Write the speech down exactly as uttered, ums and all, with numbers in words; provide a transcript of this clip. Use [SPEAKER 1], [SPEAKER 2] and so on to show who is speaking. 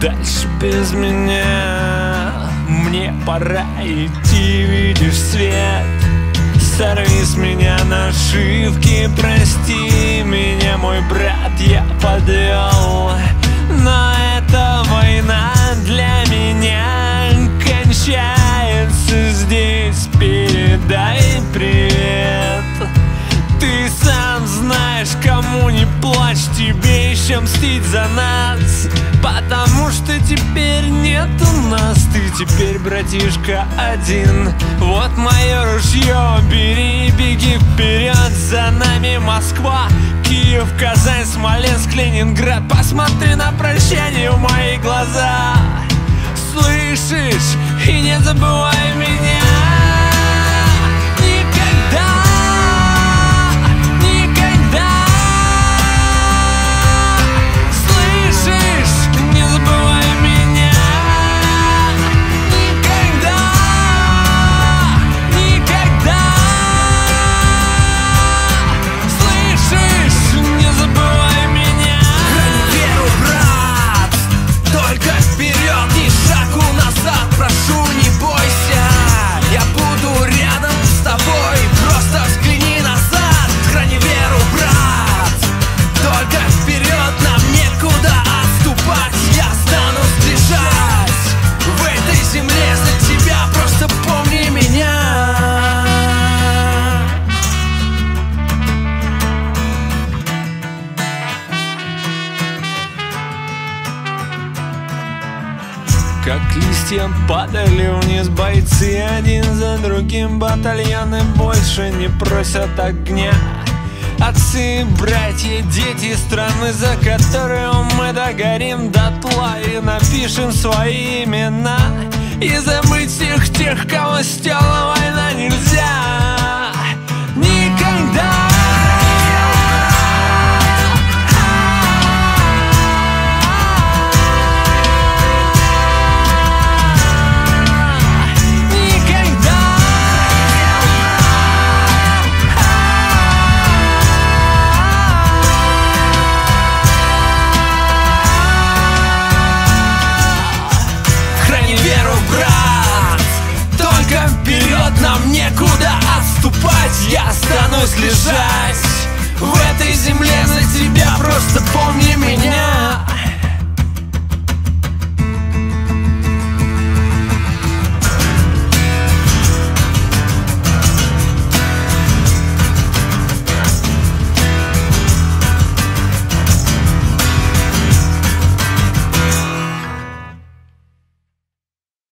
[SPEAKER 1] дальше без меня. Мне пора идти, видишь свет. Сорви с меня нашивки, прости меня, мой брат, я подвел. Но эта война для меня кончается здесь. Передай привет. Ты сам знаешь, кому не плачь, тебе еще мстить за нас. Потому что теперь нет у нас, ты теперь, братишка, один. Вот мое ружье, бери, беги вперед. За нами Москва, Киев, Казань, Смоленск, Ленинград. Посмотри на прощание в мои глаза. Слышишь? И не забывай меня. Как листья падали вниз бойцы, один за другим батальоны больше не просят огня. Отцы, братья, дети страны, за которую мы догорим дотла и напишем свои имена. И забыть всех тех, кого стела война, нельзя никогда. Вперед, нам некуда отступать. Я останусь лежать в этой земле за тебя, просто помни меня.